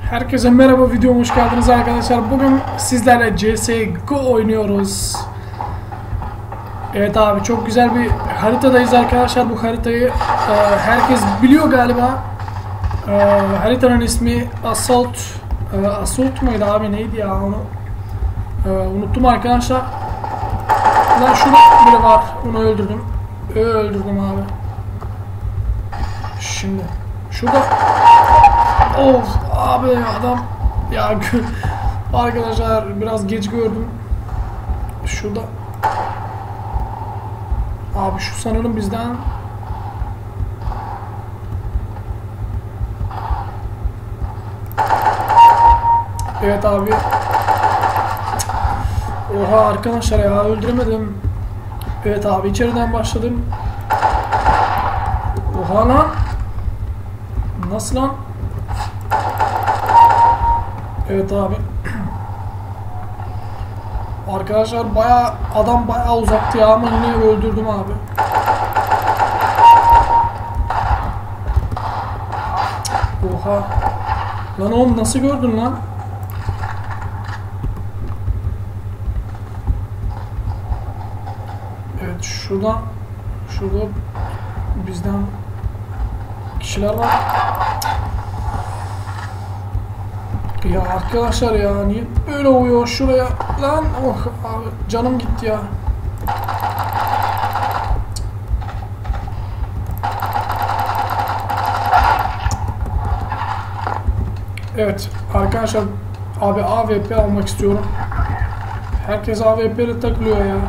Herkese merhaba, videoma hoş geldiniz arkadaşlar. Bugün sizlerle CSGO oynuyoruz. Evet abi, çok güzel bir haritadayız arkadaşlar. Bu haritayı herkes biliyor galiba. Haritanın ismi Assault. Assault muydu abi, neydi ya onu? Unuttum arkadaşlar. Lan şurada biri var, onu öldürdüm. Öldürdüm abi. Şimdi şurada. Of abi, adam ya arkadaşlar biraz geç gördüm. Şurada abi, şu sanırım bizden. Evet abi. Oha arkadaşlar ya, öldüremedim. Evet abi, içeriden başladım. Oha lan. Nasıl lan? Evet abi. Arkadaşlar adam bayağı uzaktı ya, ama yine öldürdüm abi. Oha. Lan oğlum, nasıl gördün lan? Evet, şurada bizden kişiler var. Ya arkadaşlar ya, niye böyle oluyor şuraya lan? Oh abi, canım gitti ya. Evet arkadaşlar, abi AWP almak istiyorum. Herkes AWP ile takılıyor ya.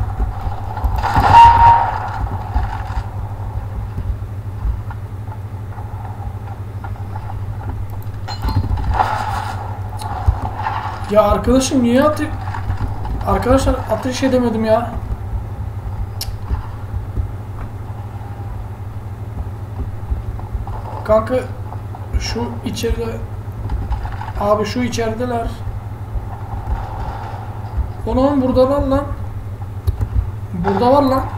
Ya arkadaşım niye Arkadaşlar ateş edemedim ya. Kanka şu içeride. Abi şu içerideler. Onun burada var lan. Burada var lan.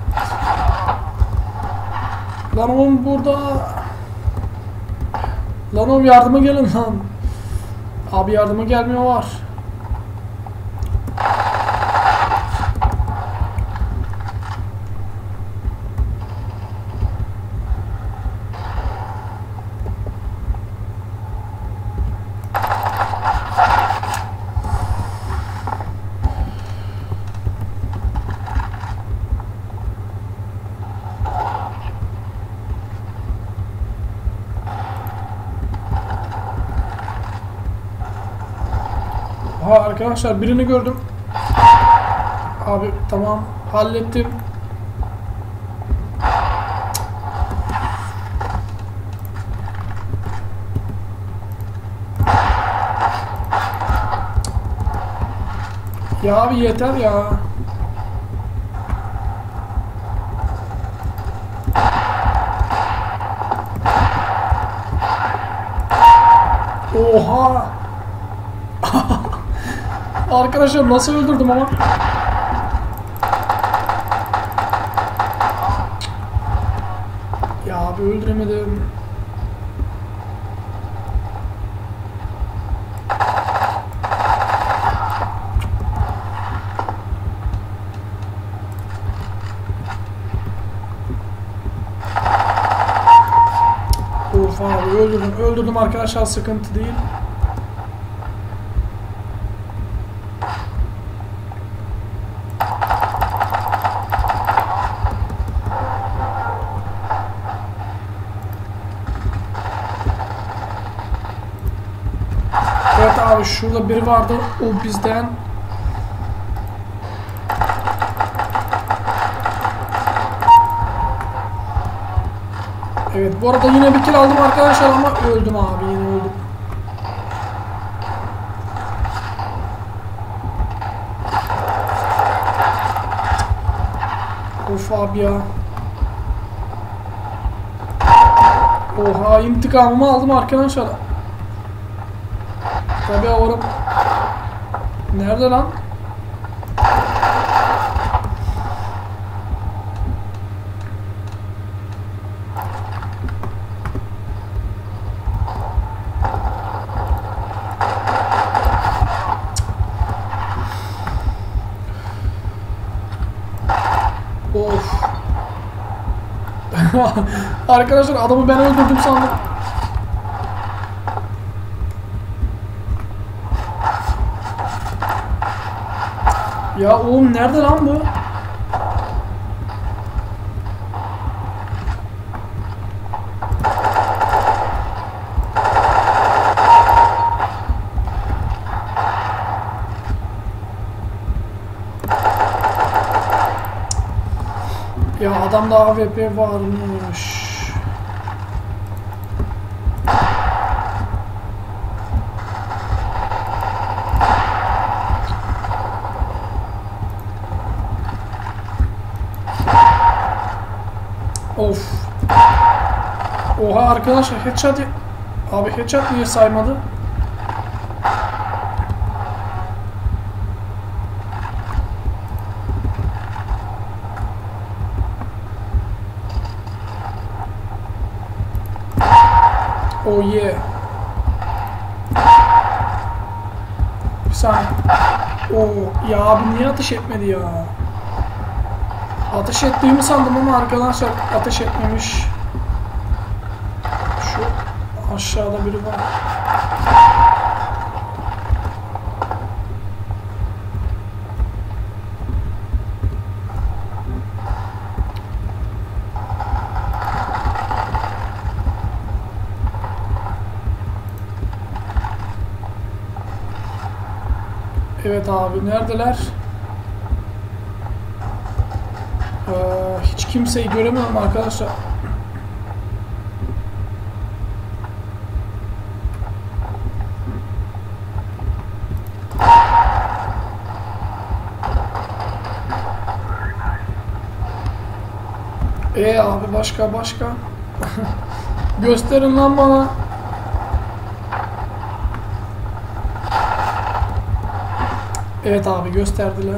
Lan oğlum burada. Lan oğlum, yardıma gelin lan. Abi yardıma gelmiyor var. Ha arkadaşlar, birini gördüm. Abi tamam, hallettim. Ya abi yeter ya. Oha. Arkadaşlar nasıl öldürdüm ama. Ya abi öldüremedim. Of abi, öldürdüm arkadaşlar, sıkıntı değil. Evet abi, şurada biri vardı, o bizden. Evet, bu arada yine bir kill aldım arkadaşlar, ama öldüm abi, yine öldüm. Of abi ya. Oha, intikamımı aldım arkadaşlar. Tabii oğlum. Nerede lan? Arkadaşlar adamı ben öldürdüm sandım. Ya oğlum nerede lan bu? Ya adamda AWP varmış. Of. Oha arkadaşlar headshot. Abi headshot niye saymadı? Oh yeah. Bir saniye. Oo ya abi niye ateş etmedi ya? Ateş ettiğimi sandım ama arkadaşlar ateş etmemiş. Şu aşağıda biri var. Evet abi neredeler? Hiç kimseyi göremiyorum arkadaşlar. Abi başka. Gösterin lan bana. Evet abi gösterdiler.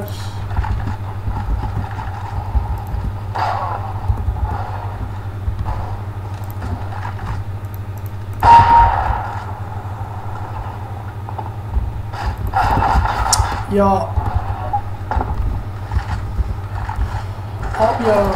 Ya abi ya.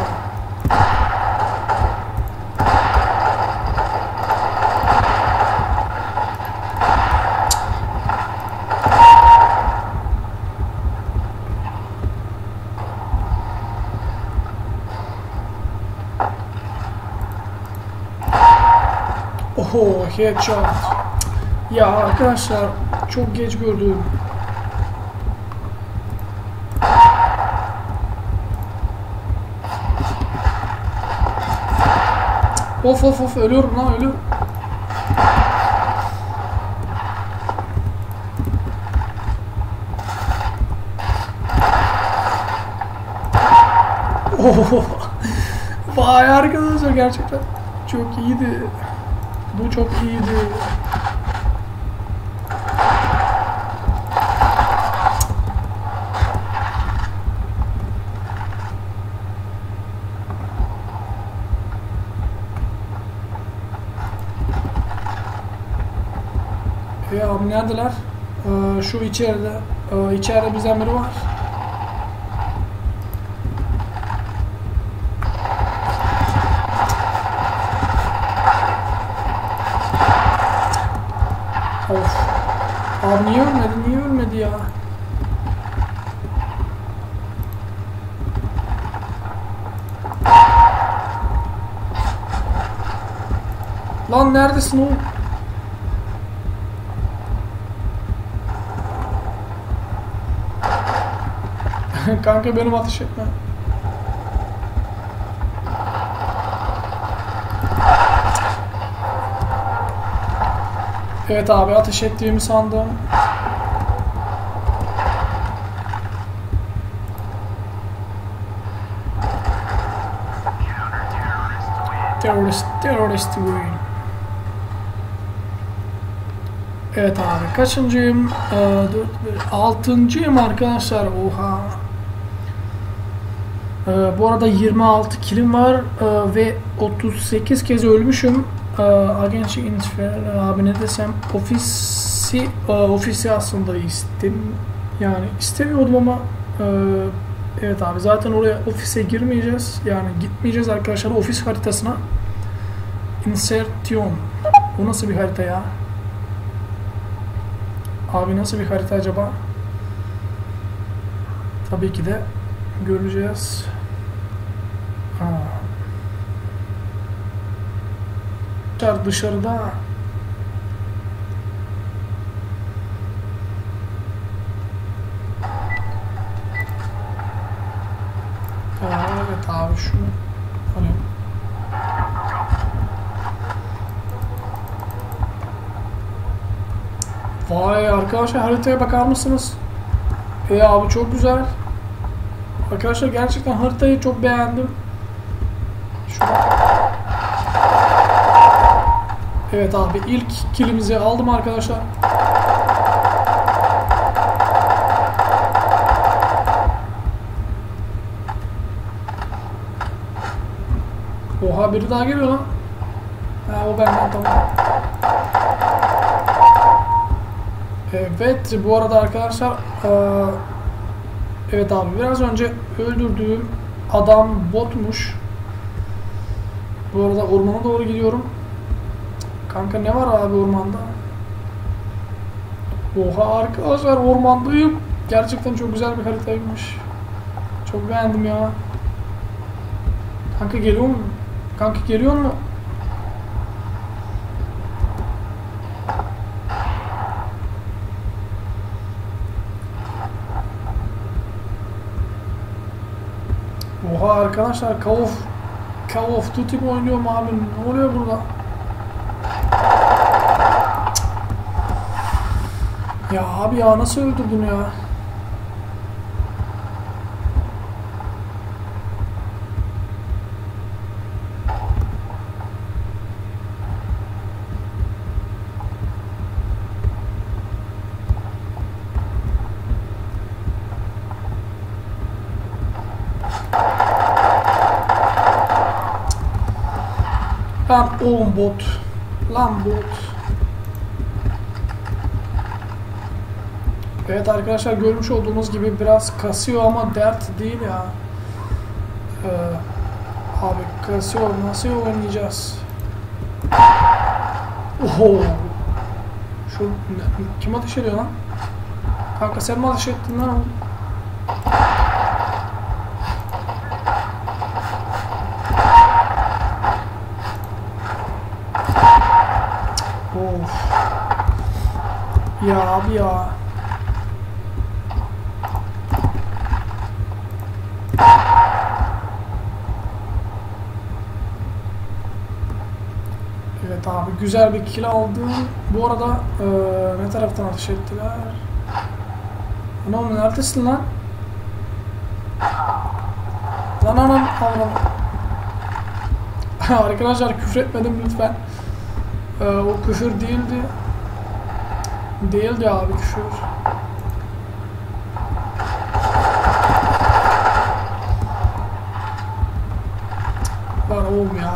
Oho headshot. Ya arkadaşlar çok geç gördüm. Of ölüyorum lan ölüyorum. Oh. Vay arkadaşlar gerçekten çok iyiydi. Bu çok iyiydi. Ya abi neredeler? Şu içeride. İçeride bizden biri var. Of. Abi niye ölmedi ya? Lan neredesin oğlum? Kanka benim ateş etme. Evet abi ateş ettiğimi sandım. Terörist win. Evet abi kaçıncıyım? 6.'yım arkadaşlar. Oha. Bu arada 26 kilim var ve 38 kez ölmüşüm. Agency Infer abi ne desem ofisi aslında istemiyordum ama Evet abi zaten oraya ofise girmeyeceğiz. Yani gitmeyeceğiz arkadaşlar ofis haritasına. Insertion. Bu nasıl bir harita ya? Abi nasıl bir harita acaba? Tabii ki de göreceğiz. Dışarıda. Evet abi şunu alayım. Vay arkadaşlar haritaya bakar mısınız? Abi çok güzel. Arkadaşlar gerçekten haritayı çok beğendim. Şurada. Evet abi ilk killimizi aldım arkadaşlar. Oha biri daha geliyor lan. O benden tamam. Evet bu arada arkadaşlar evet abi biraz önce öldürdüğüm adam botmuş. Bu arada ormana doğru gidiyorum. Kanka ne var abi ormanda? Oha arkadaşlar ormandayım. Gerçekten çok güzel bir haritaymış. Çok beğendim ya. Kanka geliyor mu? Kanka geliyor mu? Oha arkadaşlar Call of Duty mi oynuyorum abi? Ne oluyor burada? Ya abi ya nasıl öldürdün ya? Lan oğlum bot. Lan bot. Evet arkadaşlar görmüş olduğunuz gibi biraz kasıyor ama dert değil ya. Abi kasıyor nasıl oynayacağız? Oho. Şu kim ateş ediyor lan? Kanka sen mi ateş ettin lan oğlum? Of. Ya abi ya. Evet abi güzel bir kill aldım. Bu arada ne taraftan ateş ettiler? Lan neredesin lan? Lan anam avram. Arkadaşlar küfür etmedim lütfen. O küfür değildi. Değildi abi küfür. Var oğlum ya.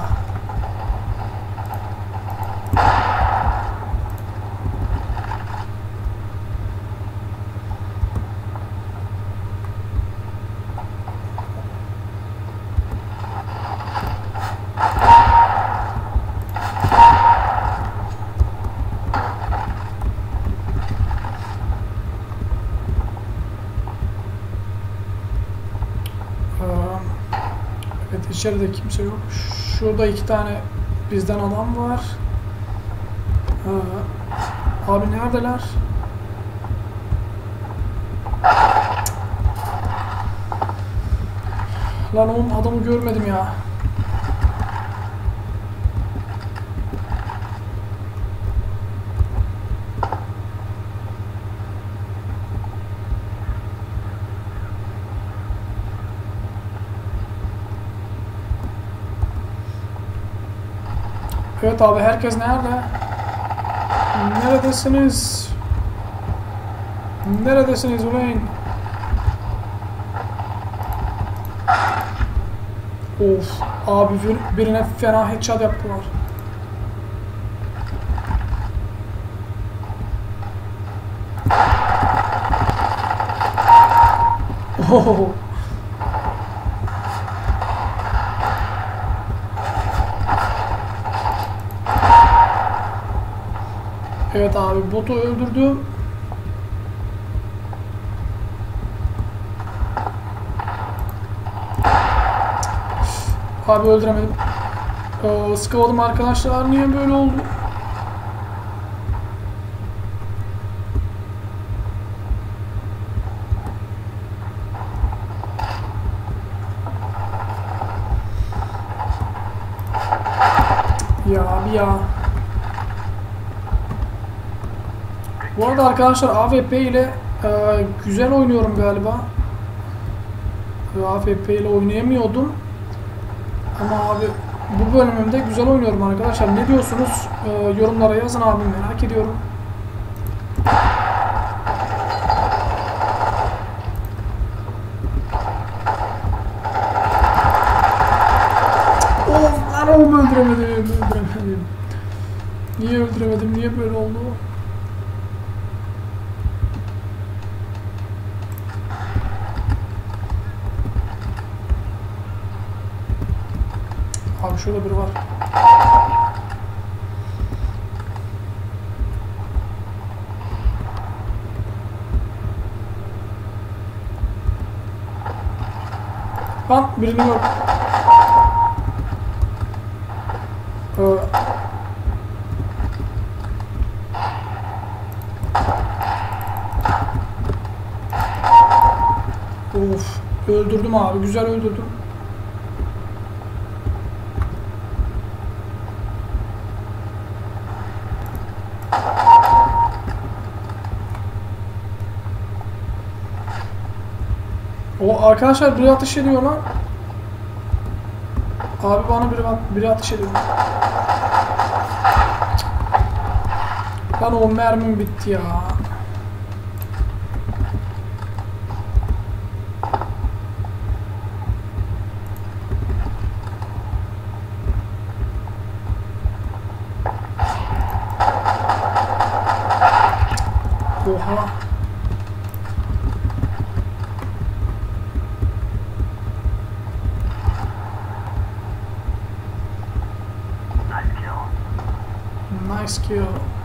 Evet içeride kimse yok. Şurada iki tane bizden adam var. Abi neredeler? Lan oğlum adamı görmedim ya. Evet abi herkes nerede? Neredesiniz? Neredesiniz ulan? Of abi birine fena headshot yaptılar. Oh, Evet abi, botu öldürdüm. Abi öldüremedim. Sıkıldım arkadaşlar. Niye böyle oldu? Ya abi ya. Bu arada arkadaşlar AWP ile güzel oynuyorum galiba. AWP ile oynayamıyordum. Ama abi bu bölümümde güzel oynuyorum arkadaşlar. Ne diyorsunuz? Yorumlara yazın abi, merak ediyorum. Of lan, oğlum öldüremedim. Niye öldüremedim? Niye böyle oldu? Abi şurada biri var. Lan birini gör. Of, öldürdüm abi, güzel öldürdüm. O arkadaşlar biri ateş ediyor lan. Abi bana biri ateş ediyor. Lan o mermim bitti ya. Oha. Nice kill.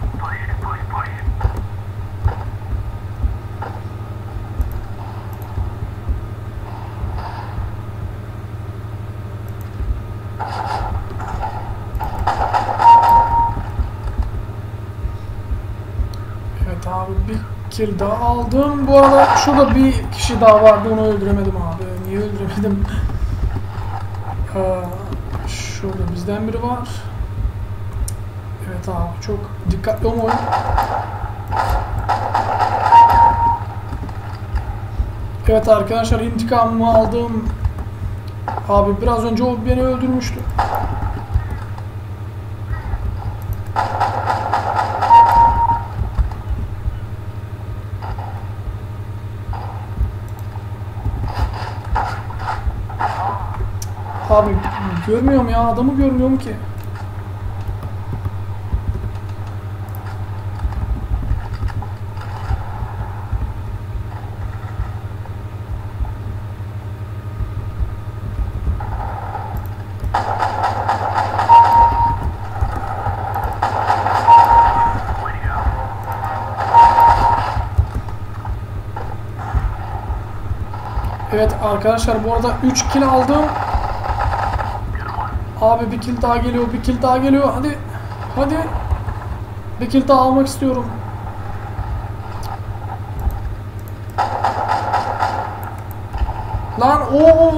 Evet abi, bir kill daha aldım. Bu arada şurada bir kişi daha vardı, onu öldüremedim abi. Niye öldüremedim? Şurada bizden biri var. Evet abi, çok dikkatli olma oyun. Evet arkadaşlar, intikamımı aldım. Abi biraz önce o beni öldürmüştü. Abi görmüyorum ya, adamı görmüyorum ki. Evet arkadaşlar, bu arada 3 kill aldım. Abi bir kill daha geliyor, bir kill daha geliyor. Hadi. Hadi. Bir kill daha almak istiyorum. Lan o.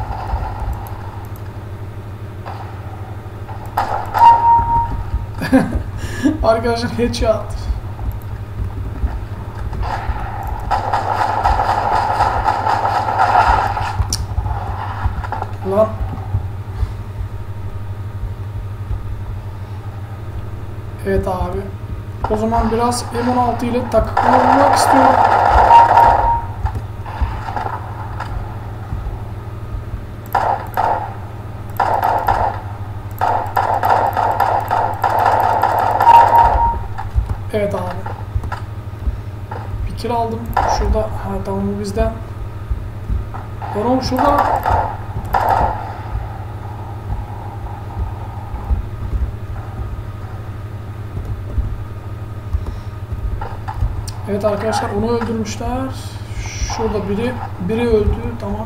Arkadaşlar headshot. Lan. Evet abi. O zaman biraz M16 ile takılmak istiyorum. Evet abi. Bir kill aldım. Şurada. Ha tamam, bu bizden. Oğlum şurada. Evet arkadaşlar onu öldürmüşler. Şurada biri öldü. Tamam.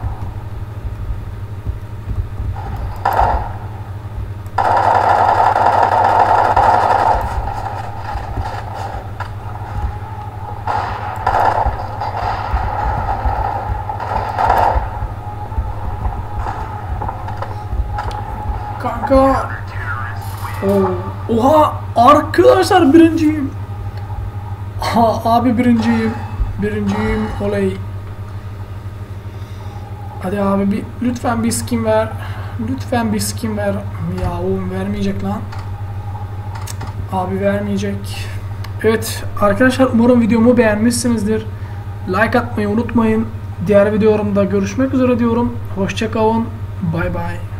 Kanka. Oha arkadaşlar birinciyim. Abi birinciyim. Birinciyim oley. Hadi abi lütfen bir skin ver. Lütfen bir skin ver. Ya oğlum vermeyecek lan. Abi vermeyecek. Evet arkadaşlar umarım videomu beğenmişsinizdir. Like atmayı unutmayın. Diğer videolarımda görüşmek üzere diyorum. Hoşça kalın. Bay bay.